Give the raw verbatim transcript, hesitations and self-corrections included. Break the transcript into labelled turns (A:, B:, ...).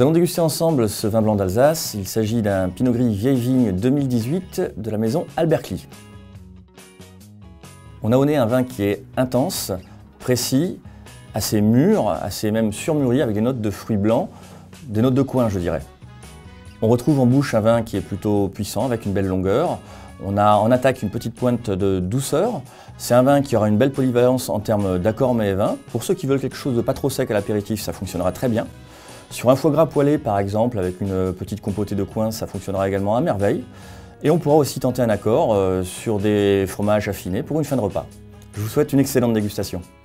A: Nous allons déguster ensemble ce vin blanc d'Alsace. Il s'agit d'un Pinot Gris Vieille Vigne deux mille dix-huit de la maison Albert Klee. On a au nez un vin qui est intense, précis, assez mûr, assez même surmûri avec des notes de fruits blancs, des notes de coin je dirais. On retrouve en bouche un vin qui est plutôt puissant avec une belle longueur. On a en attaque une petite pointe de douceur. C'est un vin qui aura une belle polyvalence en termes d'accords mets et vins. Pour ceux qui veulent quelque chose de pas trop sec à l'apéritif, ça fonctionnera très bien. Sur un foie gras poêlé par exemple, avec une petite compotée de coin, ça fonctionnera également à merveille. Et on pourra aussi tenter un accord euh, sur des fromages affinés pour une fin de repas. Je vous souhaite une excellente dégustation.